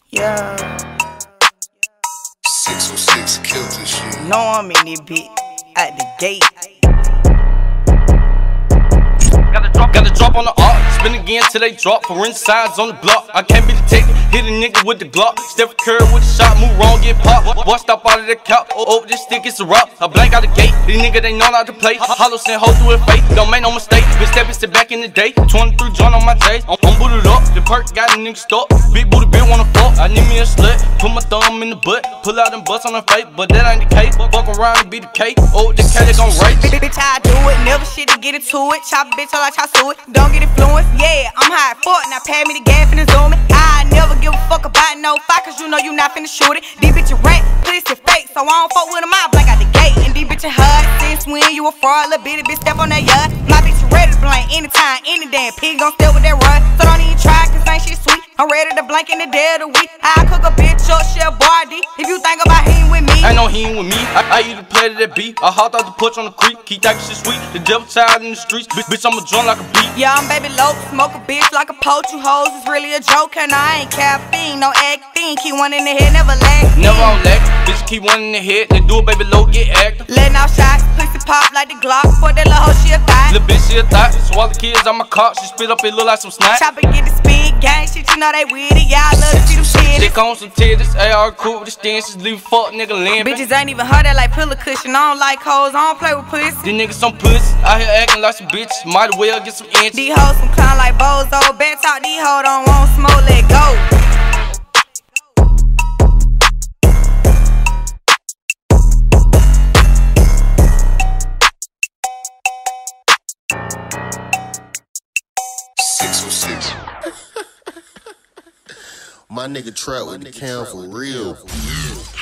Yeah. 606 killed this shit. Know I'm in this bitch at the gate. Got the drop on the arc, spin again till they drop. Foreign signs on the block. I can't be detected. Hit a nigga with the Glock. Steph Curry with the shot, move wrong, get popped. Bust up out of the couch. Oh, this stick is a rock. I blank out the gate. These niggas they know how to play. Hollow send hoe through a fake. Don't make no mistake. Been stepping sit back in the day. 23 joint on my J's. I'm booted up. The perk got a nigga stuck. Big booty bitch wanna fuck. I need me a slut. Put my thumb in the butt. Pull out them butts on her face, but that ain't the case. Fuck around and be the cake. Oh, the K they gon' race. Bitch, I do it. Never shit to get into it. Chop a bitch till I chop to it. Don't get influenced. Yeah, I'm high as fuck. Now pay me the gas and zoom it. I never give a fuck about no fight, cause you know you not finna shoot it. These bitches rat, pussy fake, so I don't fuck with them. I blank out the gate. And these bitches hard since when you a fraud. Little bitty bitch step on that yard. My bitch ready to blank anytime, any damn pig gon' step with that run. So don't even try, cause ain't shit sweet. I'm ready to blank in the dead of the week. I cook a bitch up, shell body. If you think about him with me, ain't no he with me. I eat a plate of that beef. I hopped out the porch on the creek. Keep that shit sweet. The devil child in the streets. Bitch, I'm a joint like a beat. Yeah, I'm baby low. Smoke a bitch like a poach. You hoes is really a joke. And I ain't caffeine, no acting. Keep one in the head, never lack. Never on lack. Bitch, keep one in the head. They do it, baby low, get active. Letting out shots, pussy pop like the Glock. For that little hoe, she a thot. Little bitch, she a thot. Swallow kids on my cock. She spit up, it look like some snacks. Chopper get the speed, gang shit, you know they with it. Y'all love to see them shit. Stick on some titties, AR cool with the stances. Leave a fuck nigga limping. Bitches ain't even heard that like pillow cushion. I don't like hoes, I don't play with pussy. These niggas some pussy, out here acting like some bitches. Might as well get some inches. These hoes some clown like Bozo. Bet talk, these hoes don't want smoke, let go. My nigga trap with the cam for real.